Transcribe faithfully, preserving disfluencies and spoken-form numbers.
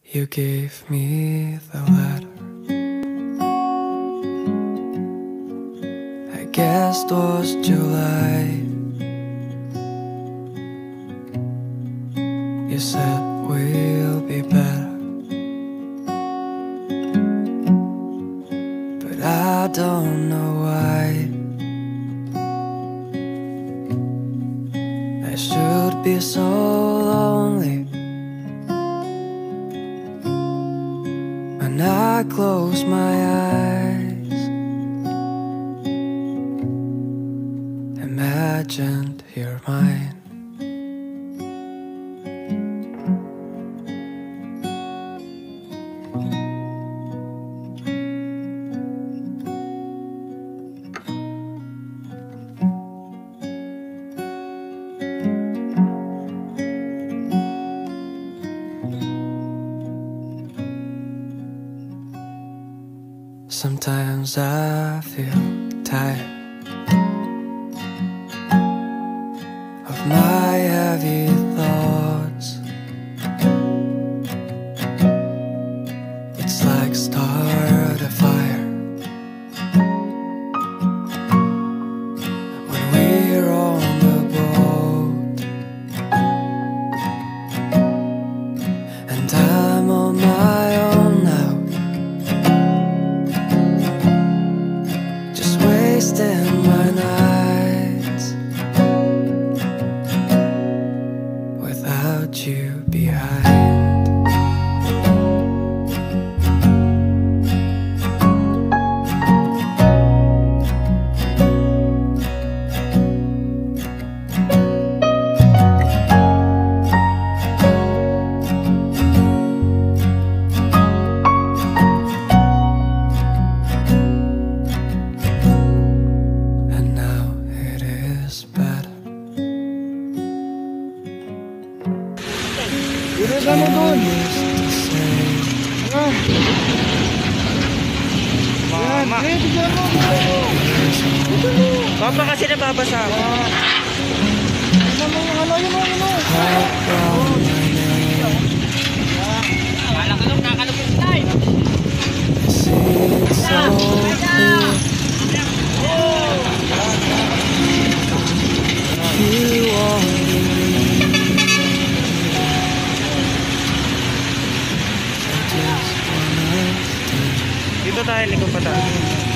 You gave me the letter. I guess it was July. You said we'll be better, but I don't know why. I should be so lonely when I close my eyes. Imagined you're mine. Sometimes I feel tired of my heavy thoughts. It's like start a fire when we're on the boat, and I'm on my own now, wasting my nights without you behind. Iris ano dun? Ah. Mama. Yan, tignan mo, tignan mo. Tignan mo. Papa kasi nababasa ako. Tignan mo yung ano, yun o, yun o. Akala ko nung kakalog yung slide. Dito tayo, likod pa tayo.